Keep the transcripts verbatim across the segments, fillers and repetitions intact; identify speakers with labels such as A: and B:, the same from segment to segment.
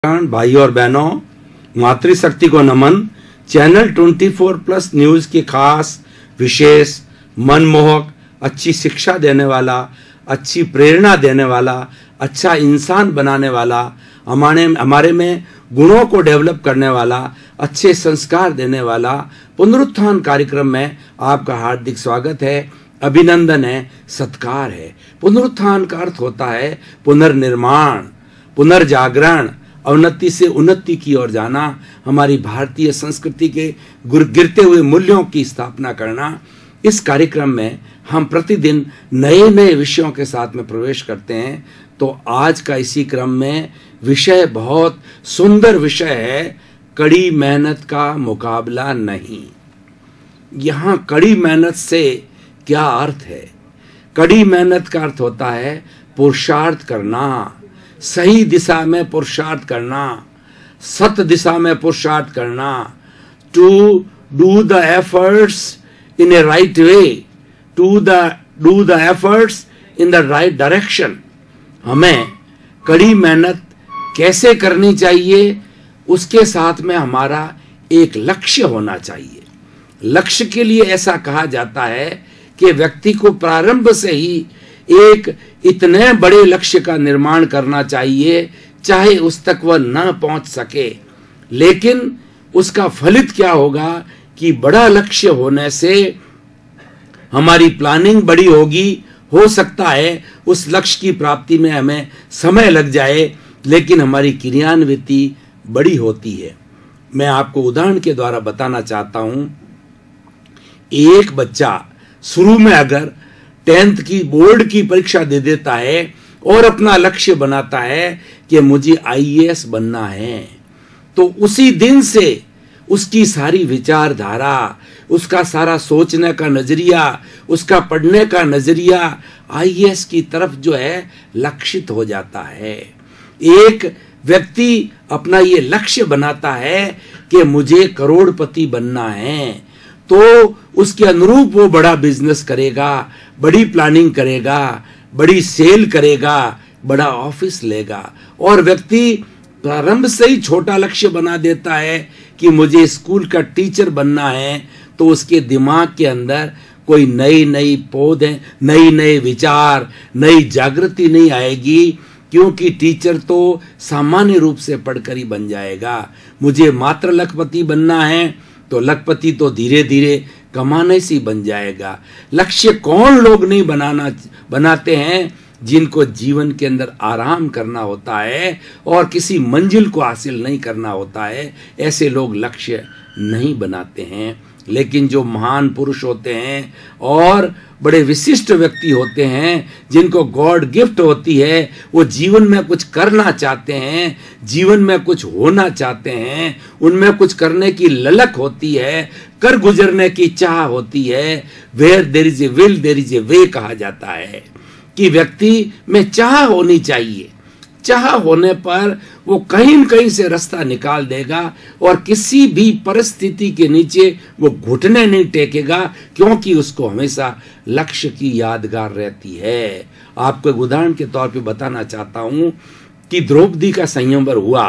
A: भाई और बहनों, मातृशक्ति को नमन। चैनल चौबीस प्लस न्यूज के खास विशेष मनमोहक, अच्छी शिक्षा देने वाला, अच्छी प्रेरणा देने वाला, अच्छा इंसान बनाने वाला, हमारे हमारे में गुणों को डेवलप करने वाला, अच्छे संस्कार देने वाला पुनरुत्थान कार्यक्रम में आपका हार्दिक स्वागत है, अभिनंदन है, सत्कार है। पुनरुत्थान का अर्थ होता है पुनर्निर्माण, पुनर्जागरण, अवनति से उन्नति की ओर जाना, हमारी भारतीय संस्कृति के गिरते हुए मूल्यों की स्थापना करना। इस कार्यक्रम में हम प्रतिदिन नए नए विषयों के साथ में प्रवेश करते हैं। तो आज का इसी क्रम में विषय बहुत सुंदर विषय है, कड़ी मेहनत का मुकाबला नहीं। यहाँ कड़ी मेहनत से क्या अर्थ है? कड़ी मेहनत का अर्थ होता है पुरुषार्थ करना, सही दिशा में पुरुषार्थ करना, सत दिशा में पुरुषार्थ करना, to do the efforts in a right way, to the do the efforts in the right direction. हमें कड़ी मेहनत कैसे करनी चाहिए, उसके साथ में हमारा एक लक्ष्य होना चाहिए। लक्ष्य के लिए ऐसा कहा जाता है कि व्यक्ति को प्रारंभ से ही एक इतने बड़े लक्ष्य का निर्माण करना चाहिए, चाहे उस तक वह न पहुंच सके, लेकिन उसका फलित क्या होगा कि बड़ा लक्ष्य होने से हमारी प्लानिंग बड़ी होगी। हो सकता है उस लक्ष्य की प्राप्ति में हमें समय लग जाए, लेकिन हमारी क्रियान्विति बड़ी होती है। मैं आपको उदाहरण के द्वारा बताना चाहता हूं। एक बच्चा शुरू में अगर टेंथ की बोर्ड की परीक्षा दे देता है और अपना लक्ष्य बनाता है कि मुझे आई ए एस बनना है, तो उसी दिन से उसकी सारी विचारधारा, उसका सारा सोचने का नजरिया, उसका पढ़ने का नजरिया आई ए एस की तरफ जो है लक्षित हो जाता है। एक व्यक्ति अपना ये लक्ष्य बनाता है कि मुझे करोड़पति बनना है, तो उसके अनुरूप वो बड़ा बिजनेस करेगा, बड़ी प्लानिंग करेगा, बड़ी सेल करेगा, बड़ा ऑफिस लेगा। और व्यक्ति प्रारंभ से ही छोटा लक्ष्य बना देता है कि मुझे स्कूल का टीचर बनना है, तो उसके दिमाग के अंदर कोई नई नई पौधे, नई नई विचार, नई जागृति नहीं आएगी, क्योंकि टीचर तो सामान्य रूप से पढ़कर ही बन जाएगा। मुझे मात्र लखपति बनना है, तो लखपति तो धीरे धीरे कमाने से बन जाएगा। लक्ष्य कौन लोग नहीं बनाना बनाते हैं? जिनको जीवन के अंदर आराम करना होता है और किसी मंजिल को हासिल नहीं करना होता है, ऐसे लोग लक्ष्य नहीं बनाते हैं। लेकिन जो महान पुरुष होते हैं और बड़े विशिष्ट व्यक्ति होते हैं, जिनको गॉड गिफ्ट होती है, वो जीवन में कुछ करना चाहते हैं, जीवन में कुछ होना चाहते हैं, उनमें कुछ करने की ललक होती है, कर गुजरने की चाह होती है। Where there is a will there is a way कहा जाता है कि व्यक्ति में चाह होनी चाहिए। चाह होने पर वो कहीं न कहीं से रास्ता निकाल देगा और किसी भी परिस्थिति के नीचे वो घुटने नहीं टेकेगा, क्योंकि उसको हमेशा लक्ष्य की यादगार रहती है। आपको एक उदाहरण के तौर पे बताना चाहता हूं कि द्रौपदी का संयमवर हुआ।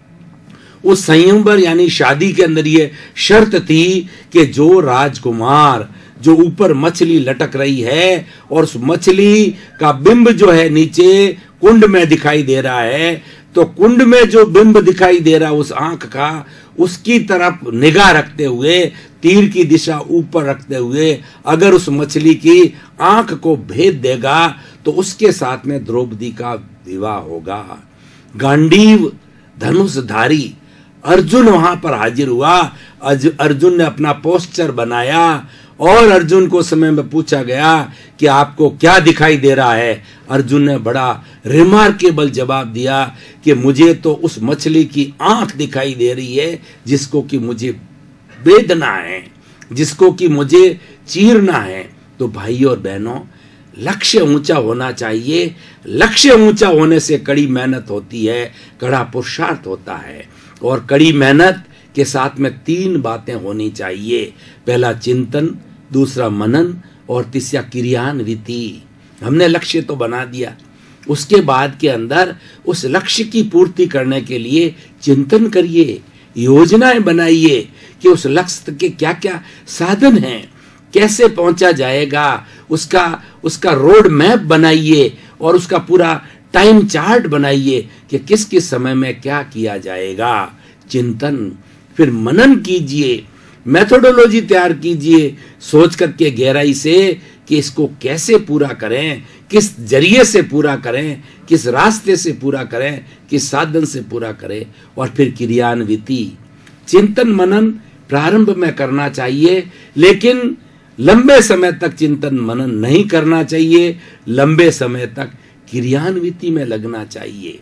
A: उस संयमवर यानी शादी के अंदर ये शर्त थी कि जो राजकुमार जो ऊपर मछली लटक रही है और उस मछली का बिंब जो है नीचे कुंड में दिखाई दे रहा है, तो कुंड में जो बिंब दिखाई दे रहा है उस आंख का, उसकी तरफ निगाह रखते हुए, तीर की दिशा ऊपर रखते हुए अगर उस मछली की आंख को भेद देगा, तो उसके साथ में द्रौपदी का विवाह होगा। गांडीव धनुषधारी अर्जुन वहां पर हाजिर हुआ। अर्जुन ने अपना पोस्टर बनाया और अर्जुन को समय में पूछा गया कि आपको क्या दिखाई दे रहा है। अर्जुन ने बड़ा रिमार्केबल जवाब दिया कि मुझे तो उस मछली की आंख दिखाई दे रही है जिसको कि मुझे बेदना है, जिसको कि मुझे चीरना है। तो भाई और बहनों, लक्ष्य ऊंचा होना चाहिए। लक्ष्य ऊंचा होने से कड़ी मेहनत होती है, कड़ा पुरुषार्थ होता है। और कड़ी मेहनत के साथ में तीन बातें होनी चाहिए। पहला चिंतन, दूसरा मनन और तीसरा क्रियान्विति। हमने लक्ष्य तो बना दिया, उसके बाद के अंदर उस लक्ष्य की पूर्ति करने के लिए चिंतन करिए, योजनाएं बनाइए कि उस लक्ष्य के क्या क्या साधन हैं, कैसे पहुंचा जाएगा, उसका उसका रोड मैप बनाइए और उसका पूरा टाइम चार्ट बनाइए कि किस किस समय में क्या किया जाएगा। चिंतन, फिर मनन कीजिए, मेथोडोलॉजी तैयार कीजिए सोच करके गहराई से कि इसको कैसे पूरा करें, किस जरिए से पूरा करें, किस रास्ते से पूरा करें, किस साधन से पूरा करें, और फिर क्रियान्विति। चिंतन मनन प्रारंभ में करना चाहिए, लेकिन लंबे समय तक चिंतन मनन नहीं करना चाहिए, लंबे समय तक क्रियान्विति में लगना चाहिए।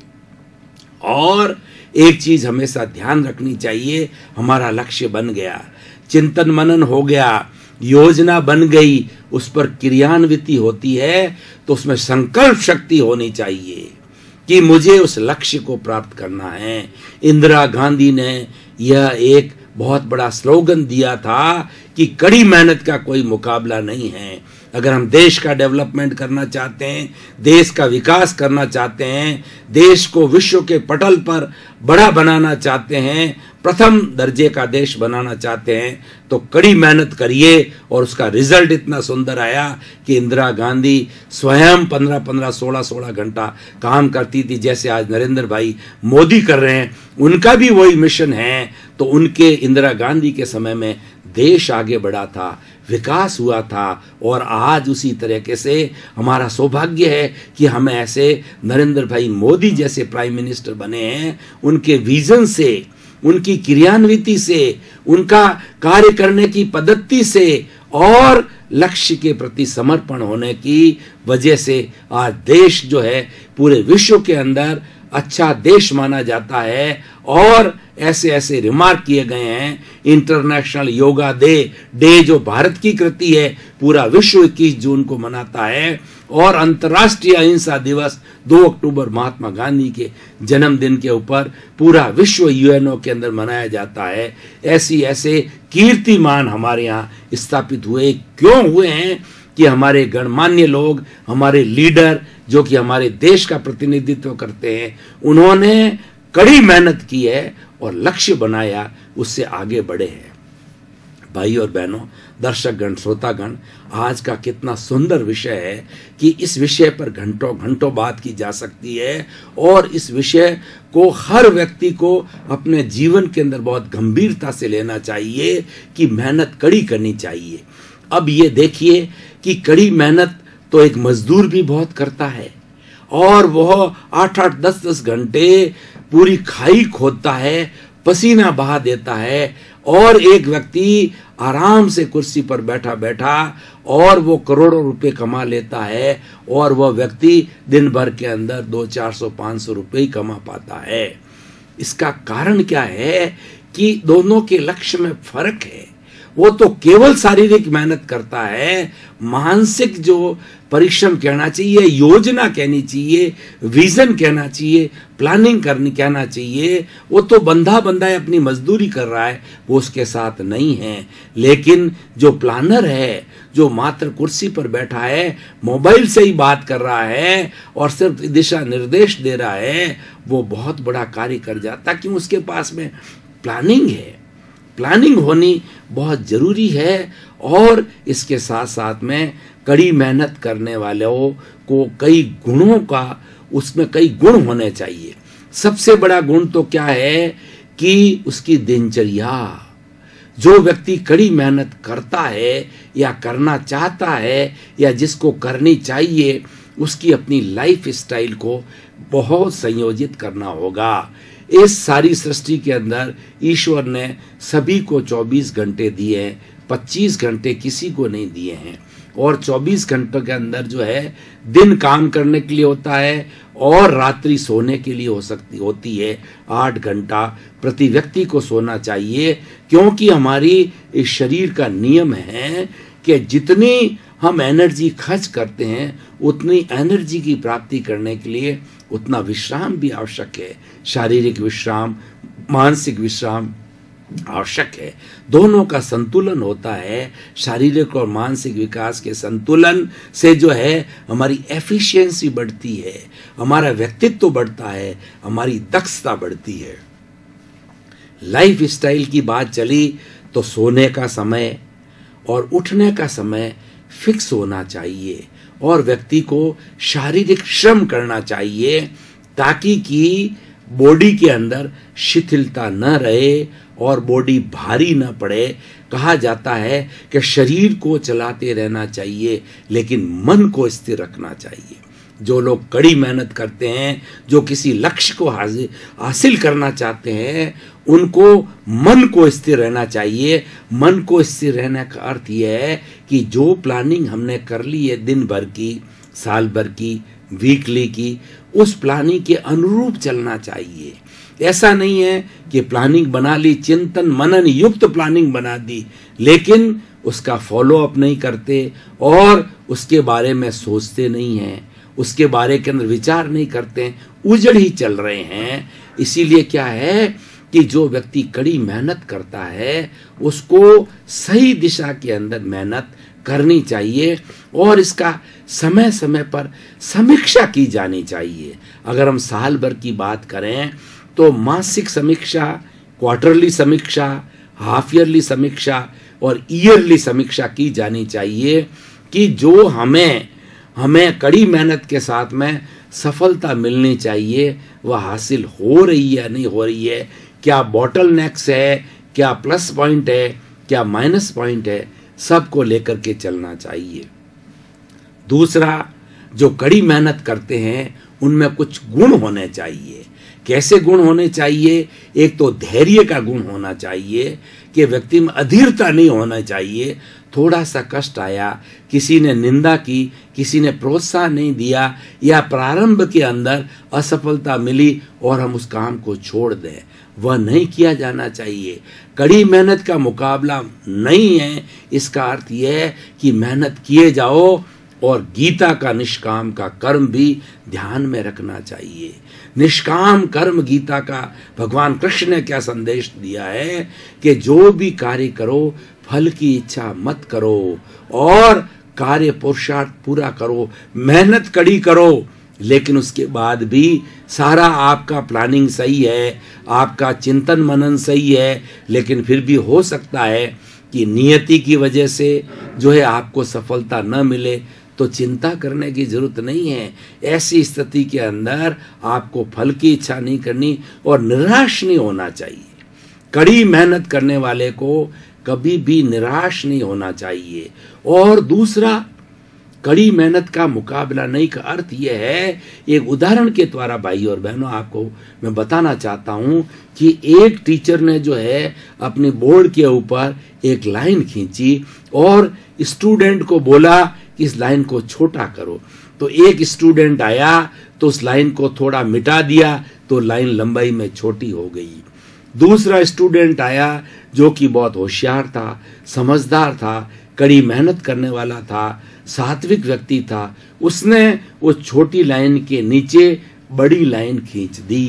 A: और एक चीज हमेशा ध्यान रखनी चाहिए, हमारा लक्ष्य बन गया, चिंतन मनन हो गया, योजना बन गई, उस पर क्रियान्विति होती है, तो उसमें संकल्प शक्ति होनी चाहिए कि मुझे उस लक्ष्य को प्राप्त करना है। इंदिरा गांधी ने यह एक बहुत बड़ा स्लोगन दिया था कि कड़ी मेहनत का कोई मुकाबला नहीं है। अगर हम देश का डेवलपमेंट करना चाहते हैं, देश का विकास करना चाहते हैं, देश को विश्व के पटल पर बड़ा बनाना चाहते हैं, प्रथम दर्जे का देश बनाना चाहते हैं, तो कड़ी मेहनत करिए। और उसका रिजल्ट इतना सुंदर आया कि इंदिरा गांधी स्वयं पंद्रह पंद्रह सोलह सोलह घंटा काम करती थी, जैसे आज नरेंद्र भाई मोदी कर रहे हैं, उनका भी वही मिशन है। तो उनके इंदिरा गांधी के समय में देश आगे बढ़ा था, विकास हुआ था, और आज उसी तरीके से हमारा सौभाग्य है कि हम ऐसे नरेंद्र भाई मोदी जैसे प्राइम मिनिस्टर बने हैं। उनके विजन से, उनकी क्रियान्विति से, उनका कार्य करने की पद्धति से और लक्ष्य के प्रति समर्पण होने की वजह से आज देश जो है पूरे विश्व के अंदर अच्छा देश माना जाता है। और ऐसे ऐसे रिमार्क किए गए हैं, इंटरनेशनल योगा डे डे जो भारत की कृति है, पूरा विश्व इक्कीस जून को मनाता है, और अंतर्राष्ट्रीय अहिंसा दिवस दो अक्टूबर महात्मा गांधी के जन्मदिन के ऊपर पूरा विश्व यूएनओ के अंदर मनाया जाता है। ऐसी ऐसे कीर्तिमान हमारे यहाँ स्थापित हुए, क्यों हुए हैं कि हमारे गणमान्य लोग, हमारे लीडर जो कि हमारे देश का प्रतिनिधित्व करते हैं, उन्होंने कड़ी मेहनत की है और लक्ष्य बनाया, उससे आगे बढ़े हैं। भाई और बहनों, दर्शकगण, श्रोतागण, आज का कितना सुंदर विषय है कि इस विषय पर घंटों घंटों बात की जा सकती है, और इस विषय को हर व्यक्ति को अपने जीवन के अंदर बहुत गंभीरता से लेना चाहिए कि मेहनत कड़ी करनी चाहिए। अब ये देखिए कि कड़ी मेहनत तो एक मजदूर भी बहुत करता है, और वह आठ आठ दस दस घंटे पूरी खाई खोदता है, पसीना बहा देता है, और एक व्यक्ति आराम से कुर्सी पर बैठा बैठा और वो करोड़ों रुपए कमा लेता है, और वह व्यक्ति दिन भर के अंदर दो चार सौ पाँच सौ रुपये ही कमा पाता है। इसका कारण क्या है कि दोनों के लक्ष्य में फर्क है। वो तो केवल शारीरिक मेहनत करता है, मानसिक जो परिश्रम कहना चाहिए, योजना कहनी चाहिए, विजन कहना चाहिए, प्लानिंग करनी कहना चाहिए, वो तो बंधा बंधा है, अपनी मजदूरी कर रहा है, वो उसके साथ नहीं है। लेकिन जो प्लानर है, जो मात्र कुर्सी पर बैठा है, मोबाइल से ही बात कर रहा है और सिर्फ दिशा निर्देश दे रहा है, वो बहुत बड़ा कार्य कर जाता, क्यों? उसके पास में प्लानिंग है। प्लानिंग होनी बहुत जरूरी है, और इसके साथ साथ में कड़ी मेहनत करने वालों को कई गुणों का, उसमें कई गुण होने चाहिए। सबसे बड़ा गुण तो क्या है कि उसकी दिनचर्या। जो व्यक्ति कड़ी मेहनत करता है या करना चाहता है या जिसको करनी चाहिए, उसकी अपनी लाइफ स्टाइल को बहुत संयोजित करना होगा। इस सारी सृष्टि के अंदर ईश्वर ने सभी को चौबीस घंटे दिए हैं, पच्चीस घंटे किसी को नहीं दिए हैं, और चौबीस घंटों के अंदर जो है दिन काम करने के लिए होता है और रात्रि सोने के लिए हो सकती होती है। आठ घंटा प्रति व्यक्ति को सोना चाहिए, क्योंकि हमारी इस शरीर का नियम है कि जितनी हम एनर्जी खर्च करते हैं, उतनी एनर्जी की प्राप्ति करने के लिए उतना विश्राम भी आवश्यक है। शारीरिक विश्राम, मानसिक विश्राम, आवश्यक है। दोनों का संतुलन होता है। शारीरिक और मानसिक विकास के संतुलन से जो है हमारी एफिशिएंसी बढ़ती है, हमारा व्यक्तित्व बढ़ता है, हमारी दक्षता बढ़ती है। लाइफ स्टाइल की बात चली तो सोने का समय और उठने का समय फिक्स होना चाहिए और व्यक्ति को शारीरिक श्रम करना चाहिए ताकि कि बॉडी के अंदर शिथिलता न रहे और बॉडी भारी न पड़े। कहा जाता है कि शरीर को चलाते रहना चाहिए लेकिन मन को स्थिर रखना चाहिए। जो लोग कड़ी मेहनत करते हैं, जो किसी लक्ष्य को हासिल करना चाहते हैं, उनको मन को स्थिर रहना चाहिए। मन को स्थिर रहने का अर्थ यह है कि जो प्लानिंग हमने कर ली है दिन भर की, साल भर की, वीकली की, उस प्लानिंग के अनुरूप चलना चाहिए। ऐसा नहीं है कि प्लानिंग बना ली, चिंतन मनन युक्त प्लानिंग बना दी, लेकिन उसका फॉलो अप नहीं करते और उसके बारे में सोचते नहीं हैं, उसके बारे के अंदर विचार नहीं करते हैं, उजड़ ही चल रहे हैं। इसीलिए क्या है कि जो व्यक्ति कड़ी मेहनत करता है उसको सही दिशा के अंदर मेहनत करनी चाहिए और इसका समय समय पर समीक्षा की जानी चाहिए। अगर हम साल भर की बात करें तो मासिक समीक्षा, क्वार्टरली समीक्षा, हाफ ईयरली समीक्षा और ईयरली समीक्षा की जानी चाहिए कि जो हमें हमें कड़ी मेहनत के साथ में सफलता मिलनी चाहिए वह हासिल हो रही है या नहीं हो रही है, क्या बॉटल नेक्स है, क्या प्लस पॉइंट है, क्या माइनस पॉइंट है, सबको लेकर के चलना चाहिए। दूसरा, जो कड़ी मेहनत करते हैं उनमें कुछ गुण होने चाहिए। कैसे गुण होने चाहिए? एक तो धैर्य का गुण होना चाहिए कि व्यक्ति में अधीरता नहीं होना चाहिए। थोड़ा सा कष्ट आया, किसी ने निंदा की, किसी ने प्रोत्साहन नहीं दिया या प्रारंभ के अंदर असफलता मिली और हम उस काम को छोड़ दें, वह नहीं किया जाना चाहिए। कड़ी मेहनत का मुकाबला नहीं है, इसका अर्थ यह है कि मेहनत किए जाओ और गीता का निष्काम का कर्म भी ध्यान में रखना चाहिए। निष्काम कर्म, गीता का भगवान कृष्ण ने क्या संदेश दिया है कि जो भी कार्य करो फल की इच्छा मत करो और कार्य पुरुषार्थ पूरा करो, मेहनत कड़ी करो, लेकिन उसके बाद भी सारा आपका प्लानिंग सही है, आपका चिंतन मनन सही है, लेकिन फिर भी हो सकता है कि नियति की वजह से जो है आपको सफलता न मिले, तो चिंता करने की जरूरत नहीं है। ऐसी स्थिति के अंदर आपको फल की इच्छा नहीं करनी और निराश नहीं होना चाहिए। कड़ी मेहनत करने वाले को कभी भी निराश नहीं होना चाहिए। और दूसरा, कड़ी मेहनत का मुकाबला नहीं का अर्थ यह है, एक उदाहरण के द्वारा भाई और बहनों आपको मैं बताना चाहता हूं कि एक टीचर ने जो है अपने बोर्ड के ऊपर एक लाइन खींची और स्टूडेंट को बोला कि इस लाइन को छोटा करो। तो एक स्टूडेंट आया तो उस लाइन को थोड़ा मिटा दिया तो लाइन लंबाई में छोटी हो गई। दूसरा स्टूडेंट आया जो कि बहुत होशियार था, समझदार था, कड़ी मेहनत करने वाला था, सात्विक व्यक्ति था, उसने वो छोटी लाइन के नीचे बड़ी लाइन खींच दी।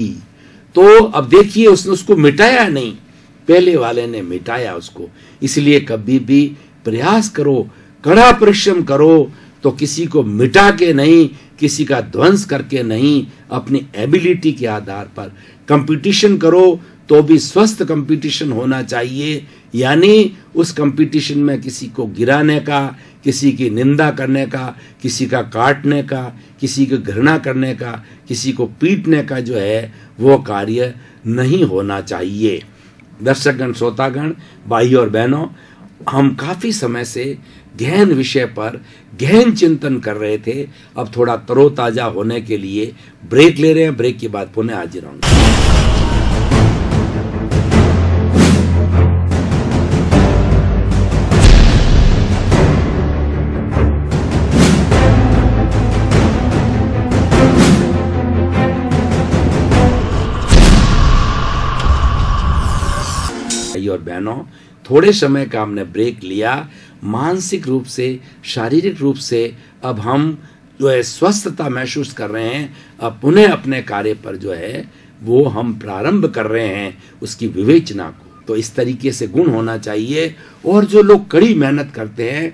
A: तो अब देखिए उसने उसको मिटाया नहीं, पहले वाले ने मिटाया उसको। इसलिए कभी भी प्रयास करो, कड़ा परिश्रम करो तो किसी को मिटा के नहीं, किसी का ध्वंस करके नहीं, अपनी एबिलिटी के आधार पर कंपटीशन करो तो भी स्वस्थ कंपटीशन होना चाहिए। यानी उस कंपटीशन में किसी को गिराने का, किसी की निंदा करने का, किसी का काटने का, किसी की घृणा करने का, किसी को पीटने का जो है वो कार्य नहीं होना चाहिए। दर्शकगण, श्रोतागण, भाई और बहनों, हम काफी समय से गहन विषय पर गहन चिंतन कर रहे थे। अब थोड़ा तरोताजा होने के लिए ब्रेक ले रहे हैं। ब्रेक के बाद पुनः हाजिर होंगे। और बहनों, थोड़े समय का हमने ब्रेक लिया। मानसिक रूप से, शारीरिक रूप से अब हम जो है स्वस्थता महसूस कर रहे हैं। अब पुनः अपने कार्य पर जो है वो हम प्रारंभ कर रहे हैं, उसकी विवेचना को। तो इस तरीके से गुण होना चाहिए। और जो लोग कड़ी मेहनत करते हैं,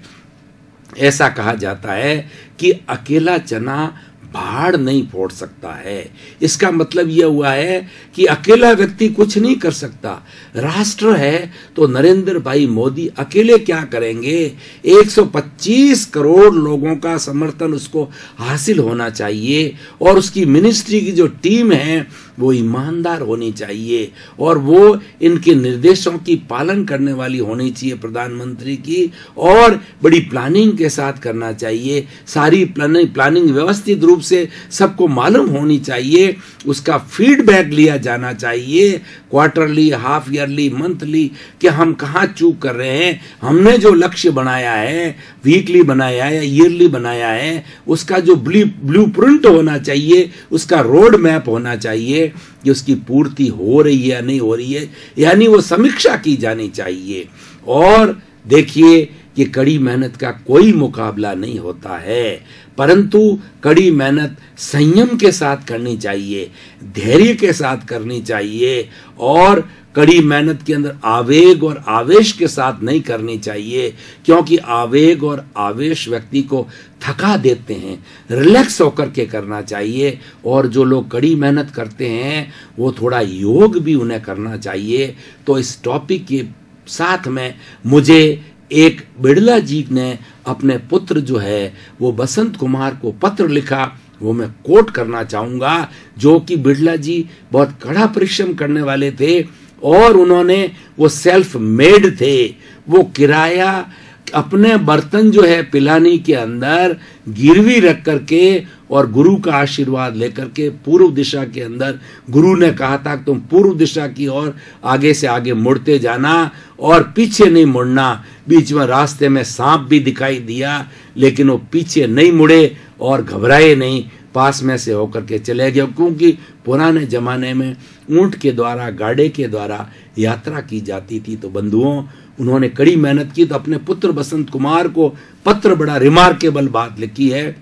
A: ऐसा कहा जाता है कि अकेला चना पहाड़ नहीं फोड़ सकता है। इसका मतलब यह हुआ है कि अकेला व्यक्ति कुछ नहीं कर सकता। राष्ट्र है तो नरेंद्र भाई मोदी अकेले क्या करेंगे? एक सौ पच्चीस करोड़ लोगों का समर्थन उसको हासिल होना चाहिए और उसकी मिनिस्ट्री की जो टीम है वो ईमानदार होनी चाहिए और वो इनके निर्देशों की पालन करने वाली होनी चाहिए प्रधानमंत्री की, और बड़ी प्लानिंग के साथ करना चाहिए। सारी प्लानिंग प्लानिंग व्यवस्थित रूप से सबको मालूम होनी चाहिए, उसका फीडबैक लिया जाना चाहिए क्वार्टरली, हाफ ईयरली, मंथली, कि हम कहाँ चूक कर रहे हैं। हमने जो लक्ष्य बनाया है, वीकली बनाया है या ईयरली बनाया है, उसका जो ब्लू प्रिंट होना चाहिए, उसका रोड मैप होना चाहिए कि उसकी पूर्ति हो रही है या नहीं हो रही है, यानी वो समीक्षा की जानी चाहिए। और देखिए कि कड़ी मेहनत का कोई मुकाबला नहीं होता है, परंतु कड़ी मेहनत संयम के साथ करनी चाहिए, धैर्य के साथ करनी चाहिए और कड़ी मेहनत के अंदर आवेग और आवेश के साथ नहीं करनी चाहिए, क्योंकि आवेग और आवेश व्यक्ति को थका देते हैं। रिलैक्स होकर के करना चाहिए। और जो लोग कड़ी मेहनत करते हैं वो थोड़ा योग भी उन्हें करना चाहिए। तो इस टॉपिक के साथ में मुझे एक बिड़ला जी ने अपने पुत्र जो है वो बसंत कुमार को पत्र लिखा, वो मैं कोट करना चाहूँगा, जो कि बिड़ला जी बहुत कड़ा परिश्रम करने वाले थे और उन्होंने वो सेल्फ मेड थे। वो किराया अपने बर्तन जो है पिलानी के अंदर गिरवी रख करके और गुरु का आशीर्वाद लेकर के पूर्व दिशा के अंदर, गुरु ने कहा था तुम पूर्व दिशा की ओर आगे से आगे मुड़ते जाना और पीछे नहीं मुड़ना। बीच में रास्ते में सांप भी दिखाई दिया, लेकिन वो पीछे नहीं मुड़े और घबराए नहीं, पास में से होकर के चले गए, क्योंकि पुराने जमाने में ऊंट के द्वारा, गाड़े के द्वारा यात्रा की जाती थी। तो बंधुओं, उन्होंने कड़ी मेहनत की तो अपने पुत्र बसंत कुमार को पत्र, बड़ा रिमार्केबल बात लिखी है।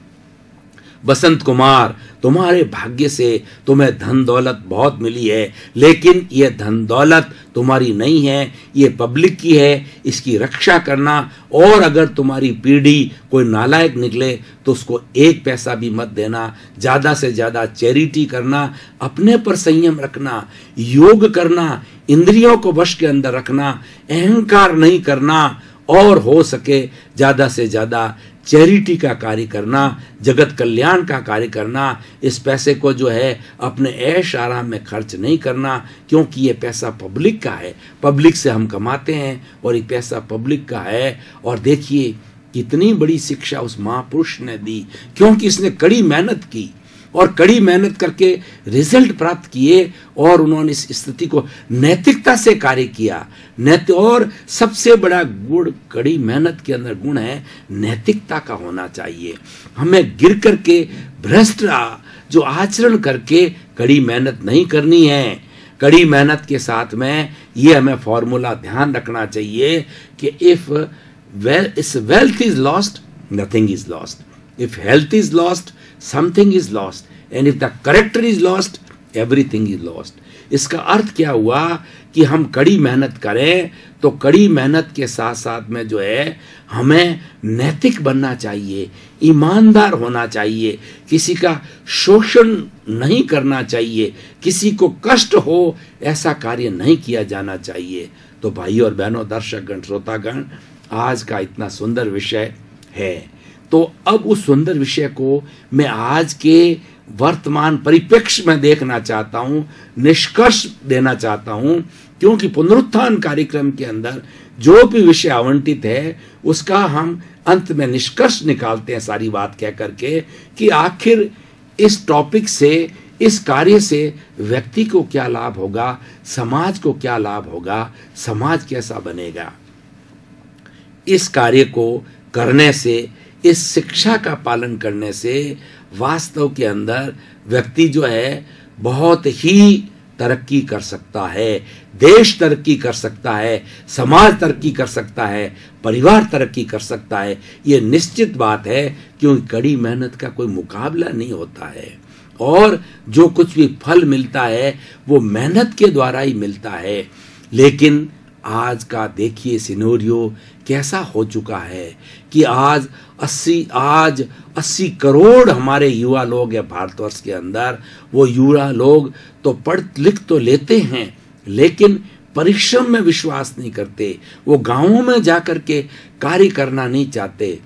A: बसंत कुमार, तुम्हारे भाग्य से तुम्हें धन दौलत बहुत मिली है, लेकिन यह धन दौलत तुम्हारी नहीं है, ये पब्लिक की है, इसकी रक्षा करना। और अगर तुम्हारी पीढ़ी कोई नालायक निकले तो उसको एक पैसा भी मत देना, ज़्यादा से ज़्यादा चैरिटी करना, अपने पर संयम रखना, योग करना, इंद्रियों को वश के अंदर रखना, अहंकार नहीं करना और हो सके ज़्यादा से ज़्यादा चैरिटी का कार्य करना, जगत कल्याण का कार्य करना। इस पैसे को जो है अपने ऐश आराम में खर्च नहीं करना, क्योंकि ये पैसा पब्लिक का है, पब्लिक से हम कमाते हैं और ये पैसा पब्लिक का है। और देखिए कितनी बड़ी शिक्षा उस महापुरुष ने दी, क्योंकि इसने कड़ी मेहनत की और कड़ी मेहनत करके रिजल्ट प्राप्त किए और उन्होंने इस स्थिति को नैतिकता से कार्य किया। नैतिक, और सबसे बड़ा गुण कड़ी मेहनत के अंदर गुण है नैतिकता का होना चाहिए। हमें गिर करके भ्रष्ट जो आचरण करके कड़ी मेहनत नहीं करनी है। कड़ी मेहनत के साथ में ये हमें फॉर्मूला ध्यान रखना चाहिए कि if well is wealth is lost, nothing is lost. If health is lost, something is lost, and if the character is lost, everything is lost. इसका अर्थ क्या हुआ कि हम कड़ी मेहनत करें तो कड़ी मेहनत के साथ साथ में जो है हमें नैतिक बनना चाहिए, ईमानदार होना चाहिए, किसी का शोषण नहीं करना चाहिए, किसी को कष्ट हो ऐसा कार्य नहीं किया जाना चाहिए। तो भाई और बहनों, दर्शकगण, श्रोतागण, आज का इतना सुंदर विषय है, तो अब उस सुंदर विषय को मैं आज के वर्तमान परिप्रेक्ष्य में देखना चाहता हूं, निष्कर्ष देना चाहता हूं, क्योंकि पुनरुत्थान कार्यक्रम के अंदर जो भी विषय आवंटित है उसका हम अंत में निष्कर्ष निकालते हैं सारी बात कह करके कि आखिर इस टॉपिक से, इस कार्य से व्यक्ति को क्या लाभ होगा, समाज को क्या लाभ होगा, समाज कैसा बनेगा। इस कार्य को करने से, इस शिक्षा का पालन करने से वास्तव के अंदर व्यक्ति जो है बहुत ही तरक्की कर सकता है, देश तरक्की कर सकता है, समाज तरक्की कर सकता है, परिवार तरक्की कर सकता है। ये निश्चित बात है, क्योंकि कड़ी मेहनत का कोई मुकाबला नहीं होता है और जो कुछ भी फल मिलता है वो मेहनत के द्वारा ही मिलता है। लेकिन आज का देखिए सिनेरियो कैसा हो चुका है कि आज अस्सी आज अस्सी करोड़ हमारे युवा लोग हैं भारतवर्ष के अंदर। वो युवा लोग तो पढ़ लिख तो लेते हैं लेकिन परिश्रम में विश्वास नहीं करते। वो गांवों में जाकर के कार्य करना नहीं चाहते,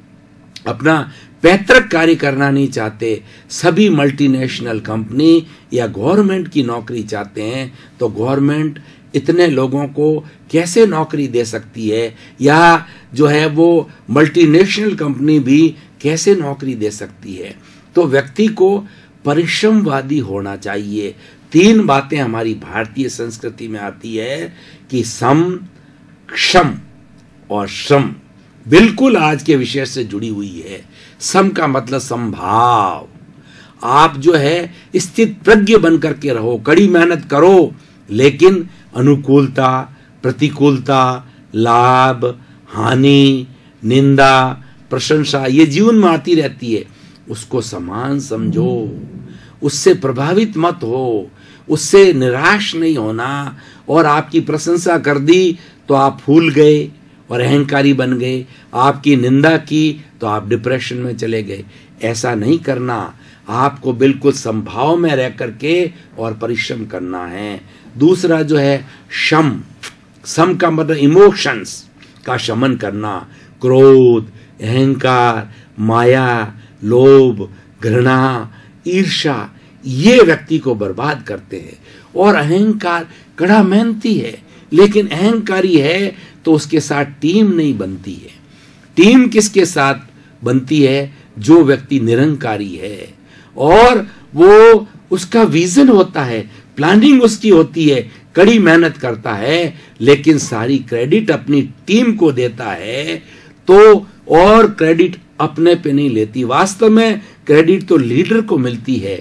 A: अपना पैतृक कार्य करना नहीं चाहते। सभी मल्टीनेशनल कंपनी या गवर्नमेंट की नौकरी चाहते हैं। तो गवर्नमेंट इतने लोगों को कैसे नौकरी दे सकती है, या जो है वो मल्टीनेशनल कंपनी भी कैसे नौकरी दे सकती है। तो व्यक्ति को परिश्रमवादी होना चाहिए। तीन बातें हमारी भारतीय संस्कृति में आती है कि सम, क्षम और श्रम बिल्कुल आज के विषय से जुड़ी हुई है। सम का मतलब संभाव। आप जो है स्थित प्रज्ञ बन करके रहो, कड़ी मेहनत करो, लेकिन अनुकूलता, प्रतिकूलता, लाभ, हानि, निंदा, प्रशंसा ये जीवन में आती रहती है। उसको समान समझो, उससे प्रभावित मत हो, उससे निराश नहीं होना। और आपकी प्रशंसा कर दी तो आप फूल गए और अहंकारी बन गए, आपकी निंदा की तो आप डिप्रेशन में चले गए। ऐसा नहीं करना। आपको बिल्कुल संभाव में रह करके और परिश्रम करना है। दूसरा जो है शम, सम का मतलब इमोशंस का शमन करना। क्रोध, अहंकार, माया, लोभ, घृणा, ईर्ष्या ये व्यक्ति को बर्बाद करते हैं। और अहंकार कड़ा मेहनती है, लेकिन अहंकारी है तो उसके साथ टीम नहीं बनती है। टीम किसके साथ बनती है? जो व्यक्ति निरंकारी है और वो उसका विजन होता है, प्लानिंग उसकी होती है, कड़ी मेहनत करता है, लेकिन सारी क्रेडिट अपनी टीम को देता है। तो और क्रेडिट अपने पे नहीं लेती। वास्तव में क्रेडिट तो लीडर को मिलती है,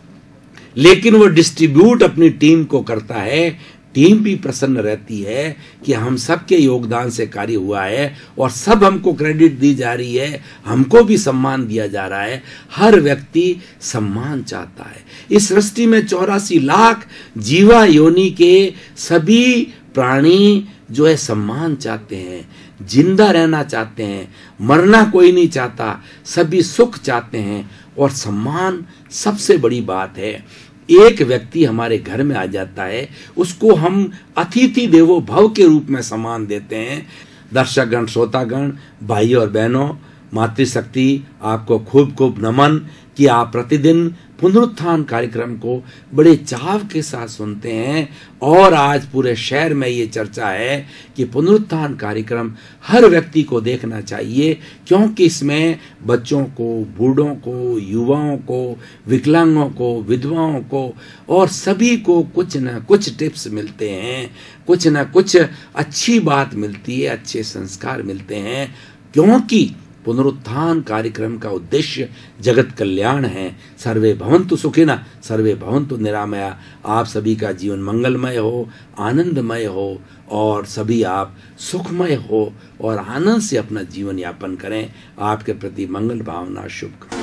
A: लेकिन वो डिस्ट्रीब्यूट अपनी टीम को करता है। टीम भी प्रसन्न रहती है कि हम सबके योगदान से कार्य हुआ है और सब हमको क्रेडिट दी जा रही है, हमको भी सम्मान दिया जा रहा है। हर व्यक्ति सम्मान चाहता है। इस सृष्टि में चौरासी लाख जीवा योनि के सभी प्राणी जो है सम्मान चाहते हैं, जिंदा रहना चाहते हैं, मरना कोई नहीं चाहता, सभी सुख चाहते हैं और सम्मान सबसे बड़ी बात है। एक व्यक्ति हमारे घर में आ जाता है, उसको हम अतिथि देवो भव के रूप में सम्मान देते हैं। दर्शकगण, श्रोतागण, भाई और बहनों, मातृशक्ति आपको खूब खूब नमन कि आप प्रतिदिन पुनरुत्थान कार्यक्रम को बड़े चाव के साथ सुनते हैं। और आज पूरे शहर में ये चर्चा है कि पुनरुत्थान कार्यक्रम हर व्यक्ति को देखना चाहिए, क्योंकि इसमें बच्चों को, बूढ़ों को, युवाओं को, विकलांगों को, विधवाओं को और सभी को कुछ न कुछ टिप्स मिलते हैं, कुछ न कुछ अच्छी बात मिलती है, अच्छे संस्कार मिलते हैं। क्योंकि पुनरुत्थान कार्यक्रम का उद्देश्य जगत कल्याण है। सर्वे भवन्तु सुखिनः, सर्वे भवन्तु निरामया। आप सभी का जीवन मंगलमय हो, आनंदमय हो और सभी आप सुखमय हो और आनंद से अपना जीवन यापन करें। आपके प्रति मंगल भावना, शुभकामनाएं।